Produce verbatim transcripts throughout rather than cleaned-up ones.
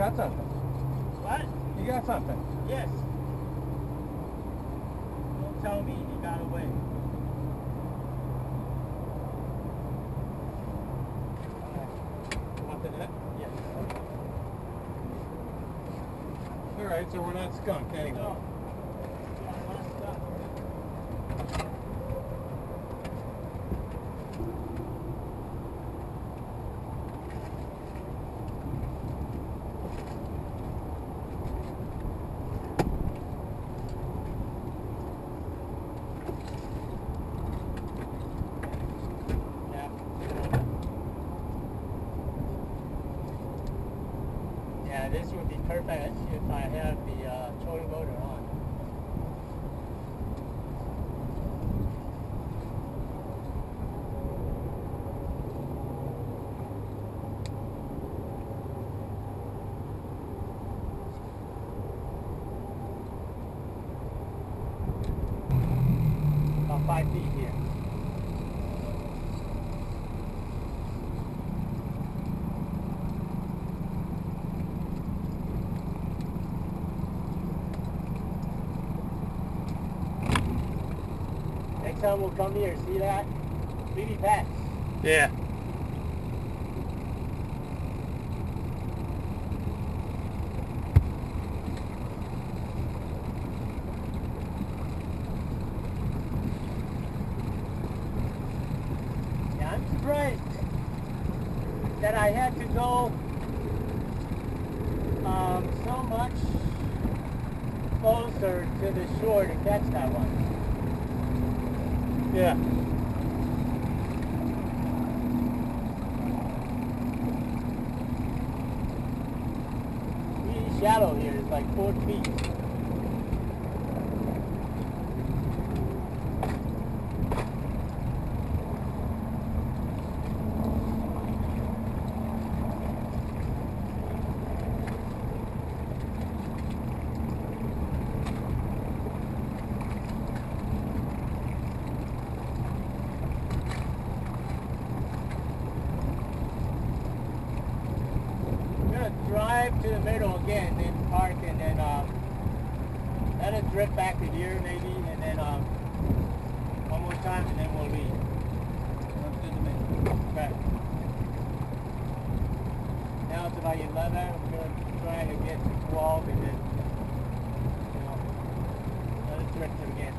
got something. What? You got something. Yes. Don't tell me he got away. Want the net? Yes. Alright, so we're not skunked anyway. No. Yeah, not stuck. Yeah, this would be perfect if I have the uh, trolling motor on. About five feet here. Next time we'll come here, see that? three D packs. Yeah. Yeah, I'm surprised that I had to go um, so much closer to the shore to catch that one. Yeah. Really shallow here, it's like four feet. Drive to the middle again, then park, and then um, let it drift back to here maybe, and then um, one more time, and then we'll leave. Sounds good to me. Okay. Now it's about eleven. I'm going to try to get to twelve, and then you know, let it drift again.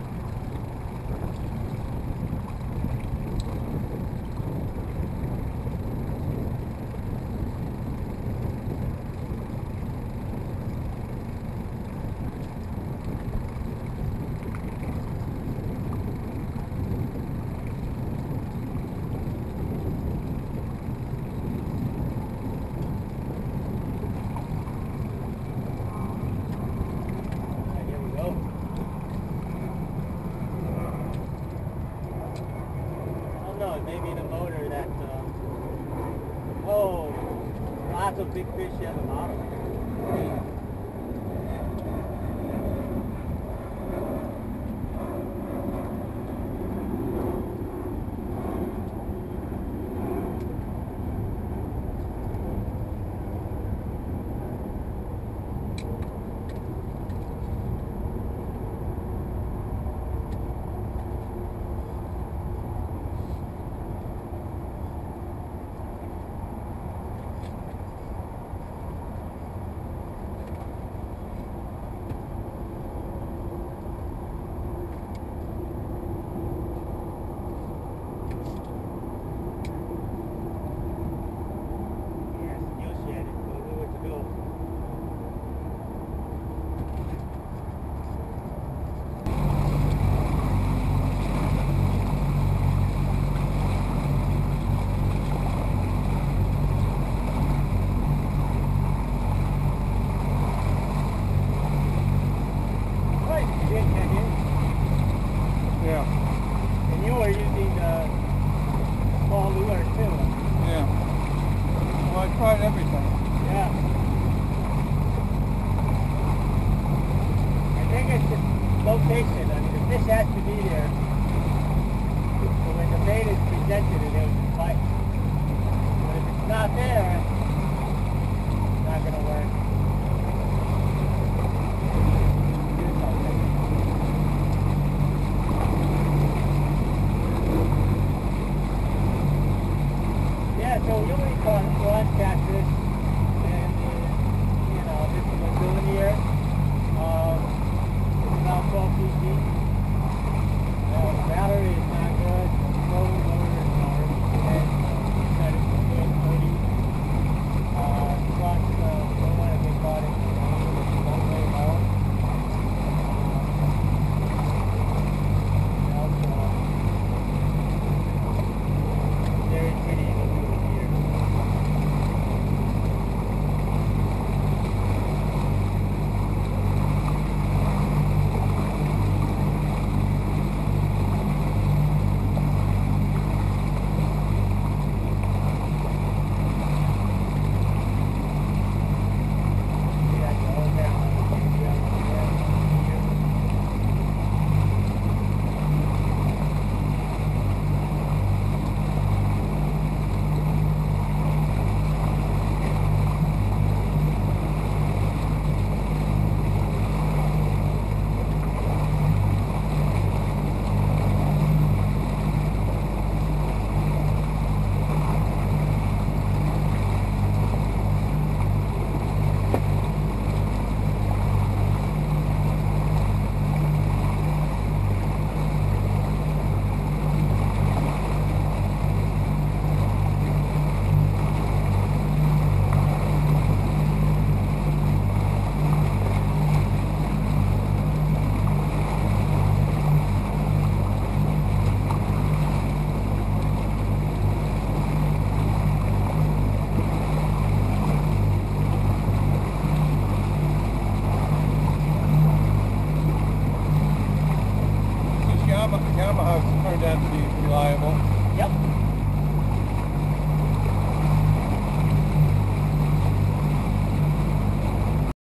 Maybe the motor that, uh, oh, lots of big fish at the bottom. Yeah. And you were using uh, small lure too. Yeah. Well, I tried everything. Yeah. I think it's the location. I mean, the fish has to be there. So when the bait is presented, it will bite. But if it's not there, it's not going to work. So we only caught one catfish, and uh, you know, this is a lagoon here. Um, it's about twelve feet deep. Uh, the battery is not good. The floating motor is already dead. Set it to good thirty. Uh, plus, uh, we don't want to get caught in the rain, which is one way low. Very pretty lagoon here. Yamaha's turned out to be reliable. Yep.